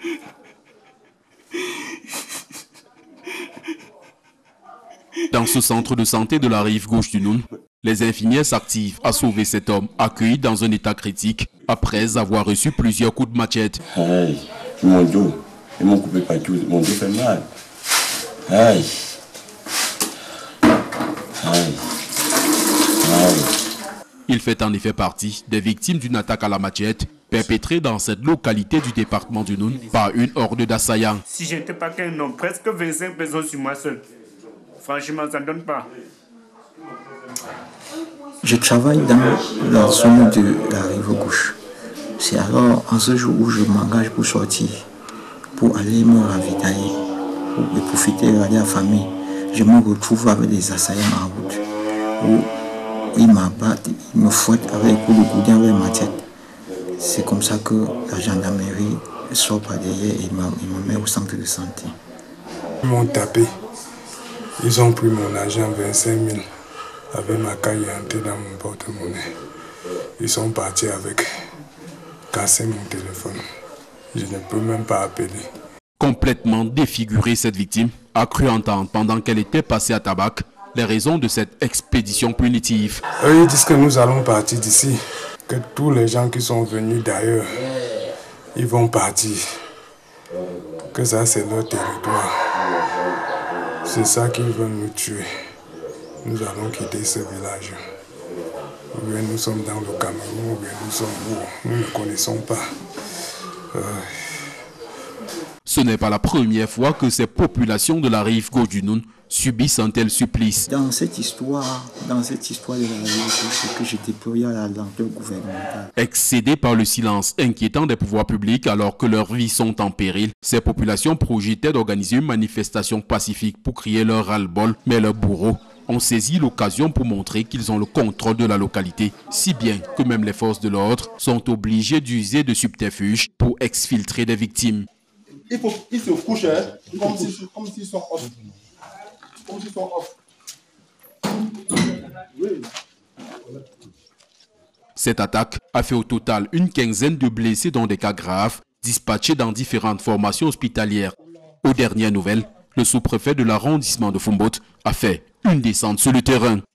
Dans ce centre de santé de la rive gauche du Noun, les infirmières s'activent à sauver cet homme accueilli dans un état critique après avoir reçu plusieurs coups de machette. Aïe, mon dos, ils m'ont coupé partout, mon dos fait mal. Aïe. Aïe. Aïe. Il fait en effet partie des victimes d'une attaque à la machette perpétrée dans cette localité du département du Noun par une horde d'assaillants. Si je n'étais pas qu'un homme, presque 25 personnes sur moi seul. Franchement, ça ne donne pas. Je travaille dans la zone de la rive gauche. C'est alors en ce jour où je m'engage pour sortir, pour aller me ravitailler, pour profiter de la famille. Je me retrouve avec des assaillants en route, où ils m'abattent, ils me fouettent avec un coup de goudin, avec ma tête. C'est comme ça que la gendarmerie sort par derrière et me met au centre de santé. Ils m'ont tapé. Ils ont pris mon argent, 25 000, avec ma caille entrée dans mon porte-monnaie. Ils sont partis avec, casser mon téléphone. Je ne peux même pas appeler. Complètement défigurée, cette victime a cru entendre pendant qu'elle était passée à Tabac les raisons de cette expédition punitive. Eux, ils disent que nous allons partir d'ici, que tous les gens qui sont venus d'ailleurs, ils vont partir, que ça c'est leur territoire. C'est ça qu'ils veulent nous tuer. Nous allons quitter ce village. Ou bien nous sommes dans le Cameroun, ou bien nous sommes où? Nous ne connaissons pas. Ce n'est pas la première fois que ces populations de la rive gauche du Noun subissent un tel supplice. Dans cette histoire de la rive gauche, c'est que j'ai déployé à la lenteur gouvernementale. Excédées par le silence inquiétant des pouvoirs publics alors que leurs vies sont en péril, ces populations projetaient d'organiser une manifestation pacifique pour crier leur ras-le-bol, mais leurs bourreaux ont saisi l'occasion pour montrer qu'ils ont le contrôle de la localité, si bien que même les forces de l'ordre sont obligées d'user de subterfuges pour exfiltrer des victimes. Ils se couchent comme s'ils sont off. Comme s'ils sont off. Cette attaque a fait au total une quinzaine de blessés dans des cas graves, dispatchés dans différentes formations hospitalières. Aux dernières nouvelles, le sous-préfet de l'arrondissement de Foumbot a fait une descente sur le terrain.